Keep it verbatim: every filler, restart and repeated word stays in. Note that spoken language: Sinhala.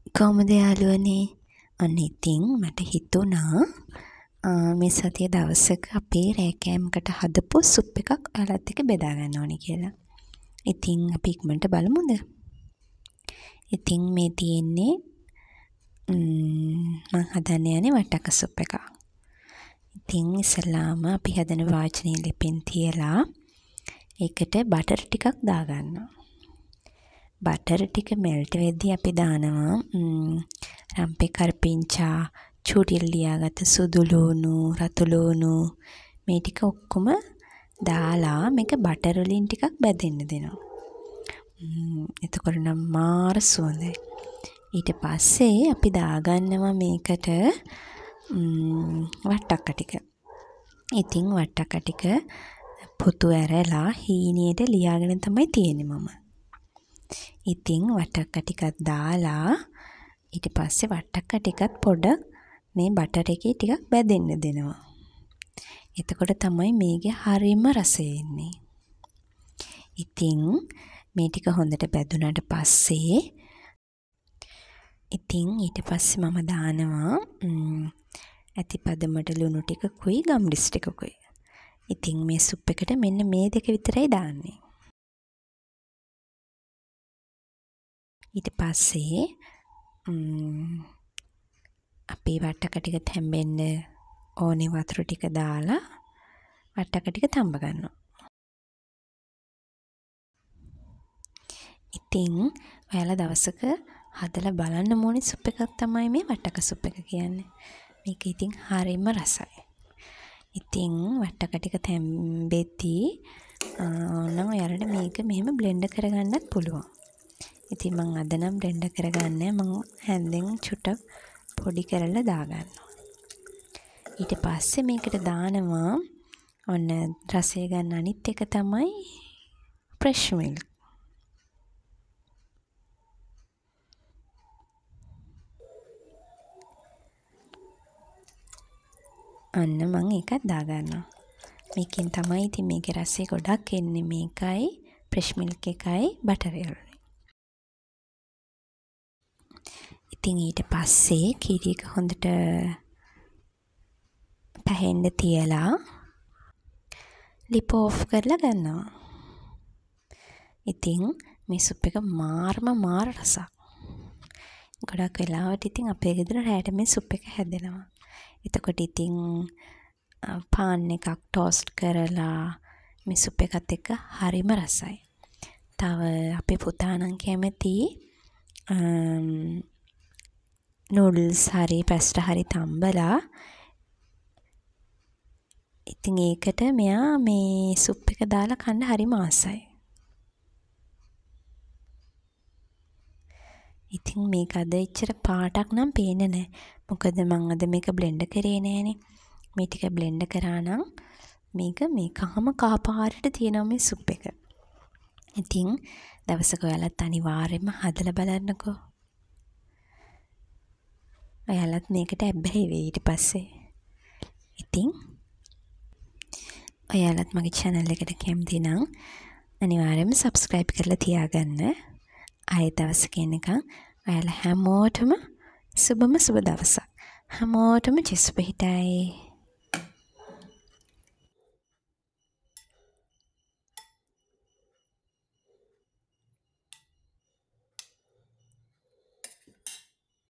කොහොමද යාළුවනේ? අන්න ඉතින් මට හිතුණා මේ සතියේ දවසක අපේ රෑ කෑමකට හදපු සුප් එකක් ඔයාලත් එක්ක බෙදා ගන්න ඕනේ කියලා. ඉතින් අපි ඉක්මනට බලමුද? ඉතින් මේ තියෙන්නේ මම හදන්න යන්නේ වට්ටක්ක සුප් එකක්. ඉතින් ඉස්සෙල්ලාම අපි හදන වාචනයේ ලිපින් තියලා ඒකට බටර් ටිකක් දාගන්නවා. බටර් ටික මෙල්ට් වෙද්දී අපි දානවා රම්පේ කරපිංචා, චූටියෙන් ලියාගත්ත සුදු ලූණු, රතු ලූණු මේ ටික ඔක්කොම දාලා මේක බටර් වලින් ටිකක් බැදෙන්න දෙනවා. එතකොට නම් මාර සුවඳයි. ඊට පස්සේ අපි දාගන්නවා මේකට වට්ටක්ක ටික. ඉතින් වට්ටක්ක ටික පොතු ඇරලා හීනියට ලියාගෙන තමයි තියෙන්නේ මම. ඉතින් වට්ටක්ක ටිකක් දාලා ඊට පස්සේ වට්ටක්ක ටිකත් පොඩක් මේ බටර් එකේ ටිකක් බැදෙන්න දෙනවා. එතකොට තමයි මේකේ හරිම රසය එන්නේ. ඉතින් මේ ටික හොඳට බැදුනට පස්සේ ඉතින් ඊට පස්සේ මම දානවා ඇතිපදමට ලුණු ටිකකුයි ගම්රිස් ටිකකුයි. ඉතින් මේ සුප් එකට මෙන්න මේ දෙක විතරයි දාන්නේ. ඊට පස්සේ අපේ වට්ටක්ක ටික තැම්බෙන්න ඕනේ වතුර ටික දාලා වට්ටක්ක ටික තඹ ගන්නවා. ඉතින් ඔයාලා දවසක හදලා බලන්න ඕනේ සුප් එකක් තමයි මේ වට්ටක්ක සුප් එක කියන්නේ. මේක ඉතින් හරිම රසයි. ඉතින් වට්ටක්ක ටික තැම්බෙද්දී ඕනම් ඔයාලට මේක මෙහෙම බ්ලෙන්ඩ් කරගන්නත් පුළුවන්. ඉතින් මම අද නම් බ්ලෙන්ඩ් කරගන්නේ මම හැන්දෙන් චුට්ටක් පොඩි කරලා දාගන්නවා. ඊට පස්සේ මේකට දානවා ඔන්න රසය ගන්න අනිත් එක තමයි ෆ්‍රෙෂ් මිල්ක්. අන්න මම ඒකත් දාගන්නවා. මේකෙන් තමයි ඉතින් මේකේ රසය ගොඩක් එන්නේ. මේකයි ෆ්‍රෙෂ් මිල්ක් එකයි බටර් එකයි. ඉතින් ඊට පස්සේ කිරි එක හොඳට පැහෙන්න තියලා ලිප ඕෆ් කරලා ගන්නවා. ඉතින් මේ සුප් එක මාරම මාර රසක්. ගොඩක් වෙලාවට ඉතින් අපේ ගෙදර රෑට මේ සුප් එක හැදෙනවා. එතකොට ඉතින් පාන් එකක් ටෝස්ට් කරලා මේ සුප් එකත් එක්ක හරිම රසයි. තව අපේ පුතා නම් කැමති නූඩල්ස් හරි පැස්ටා හරි තම්බලා ඉතින් ඒකට මෙයා මේ සුප් එක දාලා කන්න හරිම ආසයි. ඉතින් මේක අද ඉච්චර පාටක් නම් පේන්නේ නැහැ. මොකද මම අද මේක බ්ලෙන්ඩ් කරේ නෑනේ. මේ ටික බ්ලෙන්ඩ් කරා නම් මේක මේ කහම කහ පාටට තියෙනවා මේ සුප් එක. ඉතින් දවසක ඔයාලත් අනිවාර්යයෙන්ම හදලා බලන්නකෝ. ඔයාලත් මේකට ඇබ්බැහි වෙයි ඊට පස්සේ. ඉතින් ඔයාලත් මගේ channel එකට කැමති නම් අනිවාර්යයෙන්ම subscribe කරලා තියාගන්න. ආයෙ දවසක එනකම් ඔයාලා හැමෝටම සුබම සුබ දවසක්. හැමෝටම ජෙසුප හිටයි.